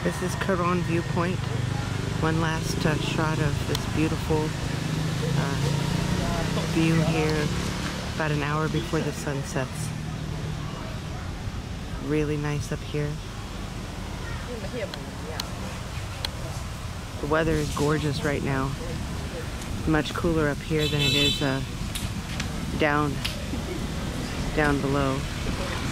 This is Caron Viewpoint. One last shot of this beautiful view here about an hour before the sun sets. Really nice up here. The weather is gorgeous right now. Much cooler up here than it is down below.